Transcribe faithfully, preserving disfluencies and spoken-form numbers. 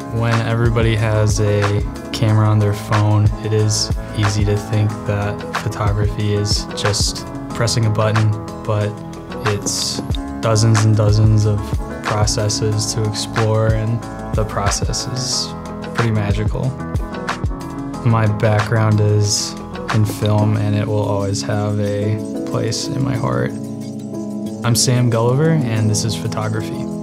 When everybody has a camera on their phone, it is easy to think that photography is just pressing a button, but it's dozens and dozens of processes to explore, and the process is pretty magical. My background is in film, and it will always have a place in my heart. I'm Sam Gulliver, and this is photography.